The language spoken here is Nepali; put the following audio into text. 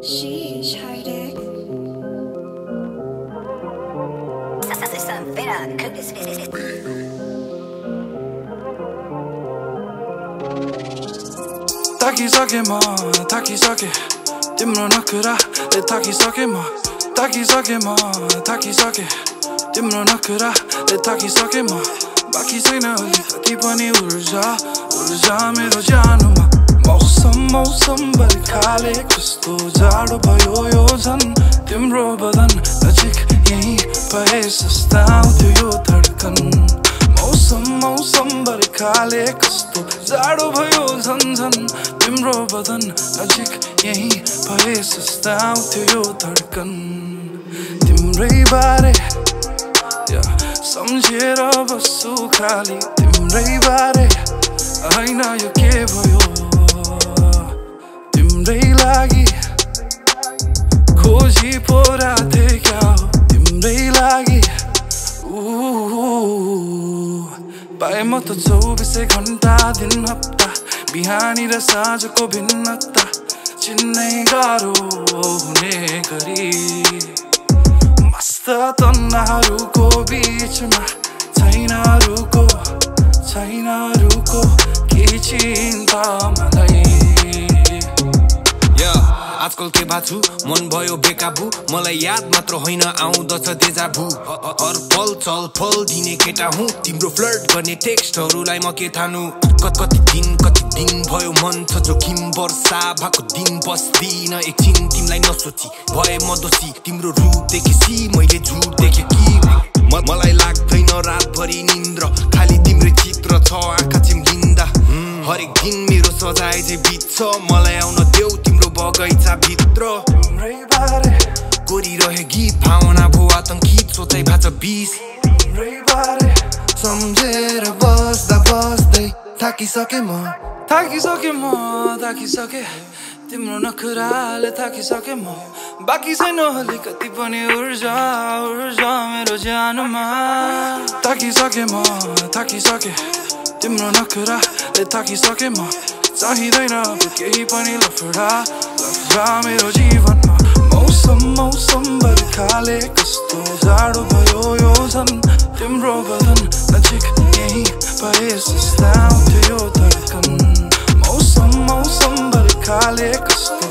Sheesh, hiding. ताकिसके म थाकिसके तिम्रो नखराले थाकिसके म ताकिसके म थाकिसके तिम्रो नखराले थाकिसके म बाँकी छैन अलिकति पनि ऊर्जा मेरो ज्यानमा मौसम बर्खाले कस्तो जाडो भयो यो झन् तिम्रो बदन नजिक यही भए सस्ताउँथ्यो यो धड्कन मौसम बर्खाले कस्तो जाडो भयो झन् तिम्रो बदन नजिक यही भए सस्ताउँथ्यो यो धड्कन तिम्रै बारे सम्झेर बस्छु खाली तिम्रै बारे हैन यो के भयो तिम्रै लागि खोजी पोराथे क्या हो तिम्रै लागि पाए म त 24 घण्टा दिन हप्ता बिहानी र साँझको भिन्नता चिन्नै गाह्रो हुने गरी मस्त तन्नाहरूको बीचमा छैनहरूको केही चिन्ता मलाई आजकल के बाछु मन भयो बेकाबु मलाई याद मात्र होइन आउँदछ देजाभु हर पल चल फल दिने केटा हुँ तिम्रो फ्लर्ट गर्ने टेक्स्टहरूलाई म के ठानु कति दिन भयो मन छ जोखिम वर्षा भएको दिन बस्दिन एकछिन तिमीलाई नसोची भए म दोषी तिम्रो रूप देखेसी मैले झुट देखे कि मलाई लाग्दैन रातभरि निन्द्र खाली तिम्रो चित्र छ आँखा चिम्लिँदा हरेक दिन मेरो सजाय चाहिँ बित्छ मलाई आउन देऊ तिम्रो बगैँचा भित्र तिम्रै बारे कोरिरहे गीत भावना भो आतंकित सोचाइ भाछ बिस तिम्रै बारे सम्झेर बस्दै थाकिसके थाकिसके तिम्रो नखराले थाकिसके म बाँकी छैन अलिकति पनि ऊर्जा मेरो ज्यानमा थाकिसके म थाकिसके तिम्रो नखराले थाकिसके म चाहिँदैन केही पनि लफडा मेरो जीवनमा मौसम बर्खाले कस्तो जाडो भयो यो झन् तिम्रो बदन नजिक यही भए सस्ताउँथ्यो यो धड्कन मौसम बर्खाले कस्तो